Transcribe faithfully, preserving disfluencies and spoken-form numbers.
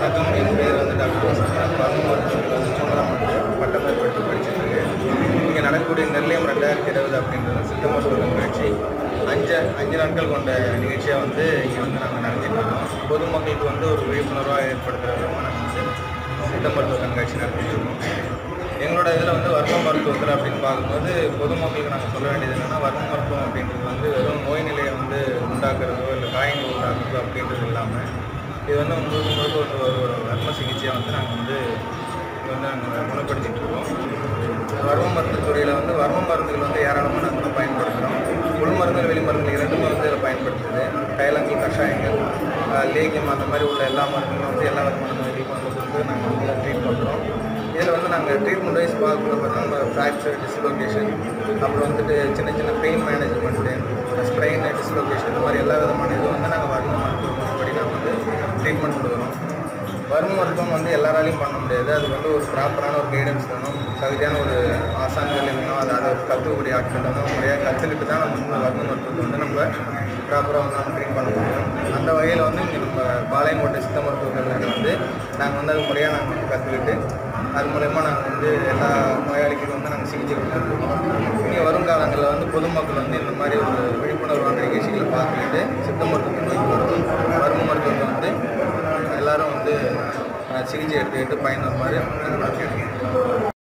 வணக்கம். என் பேர் வந்து டாக்டர் வசந்தன். வர்மம் மருத்துவத்தில் வந்து மூன்றாம் ஆண்டு பட்டமேற்பட்டு படித்து படிச்சிருக்கேன். இங்கே நடக்கக்கூடிய நெல்லையம் ரெண்டாயிரத்தி இருபது அப்படின்றது சித்த மருத்துவ கண்காட்சி அஞ்சு அஞ்சு நாட்கள் கொண்ட நிகழ்ச்சியாக வந்து இங்கே வந்து நாங்கள் நடத்திட்டு இருக்கோம். பொதுமக்களுக்கு வந்து ஒரு விழிப்புணர்வாக ஏற்படுத்துகிற விதமாக நாங்கள் வந்து சித்த மருத்துவ கண்காட்சி நடத்திட்டு இருக்கோம். எங்களோட இதில் வந்து வர்ம மருத்துவத்தில் அப்படின்னு பார்க்கும்போது பொதுமக்களுக்கு நாங்கள் சொல்ல வேண்டியது என்னென்னா, வர்ம மருத்துவம் அப்படின்றது வந்து வெறும் நோய் நிலையை வந்து உண்டாக்குறதோ இல்லை காயங்கள் உண்டாக்குறதோ அப்படின்றது இல்லாமல் இது வந்து முழுக்க முழுக்க வந்து ஒரு ஒரு வர்ம சிகிச்சையாக வந்து நாங்கள் வந்து இது வந்து நாங்கள் குணப்படுத்திட்டு இருக்கோம். வர்ம மருத்துவத்துறையில் வந்து வர்ம மருந்துகள் வந்து ஏராளமாக நாங்கள் வந்து பயன்படுத்துகிறோம். உள் மருந்துகள் வெளி மருந்துகள் இரண்டுமே வந்து இதில் பயன்படுத்துது. தைலங்கள், கஷாயங்கள், லேகியம் அந்த மாதிரி உள்ள எல்லா மருந்துகளும் வந்து எல்லா விதமான நோய்களுக்கும் வந்து கொடுத்து நாங்கள் வந்து ட்ரீட் பண்ணுறோம். இதில் வந்து நாங்கள் ட்ரீட்மெண்ட் வைஸ் பார்க்குறது பார்த்தீங்கன்னா ஃப்ராக்சர், டிஸ்லோகேஷன், அப்புறம் வந்துட்டு சின்ன சின்ன பெயின் மேனேஜ்மெண்ட்டு, ஸ்ப்ரெயின், டிஸ்லோகேஷன் இந்த மாதிரி எல்லா விதமான இதுவும் வந்து நாங்கள் வர்ம மருத்துவப்படி நாங்கள் வந்து ட்ரீட்மெண்ட் கொடுக்குறோம். வர்ம மருத்துவம் வந்து எல்லாராலையும் பண்ண முடியாது. அது வந்து ஒரு ப்ராப்பரான ஒரு கைடன்ஸ் வேணும், தகுதியான ஒரு ஆசான்கள் வேணும், அதை அதை கற்றுக்கூடிய ஆட்கள் வந்து முறையாக கற்றுக்கிட்டு தான் நம்ம வந்து வர்ம மருத்துவத்தை வந்து நம்ம ப்ராப்பராக வந்து நம்ம ட்ரீட் பண்ண முடியும். அந்த வகையில் வந்து இங்கே நம்ம பாளையங்கோட்டை சித்த மருத்துவ கல்லூரி வந்து நாங்கள் வந்து அது முறையாக நாங்கள் வந்து கற்றுக்கிட்டு அது மூலயமா நாங்கள் வந்து எல்லா நோயாளிகளுக்கும் வந்து நாங்கள் சிகிச்சை கொடுத்துருக்கோம். இங்கே வருங்காலங்களில் வந்து பொதுமக்கள் வந்து இந்த மாதிரி ஒரு விழிப்புணர்வான நிகழ்ச்சிகளை பார்த்துக்கிட்டு சித்த மருத்துவத்தை நோக்கி வரும் வர்ம மருத்துவத்தை வந்து எல்லோரும் வந்து சிகிச்சை எடுத்துக்கிட்டு பயன்படுமாறு கேட்டுக்கிறேன்.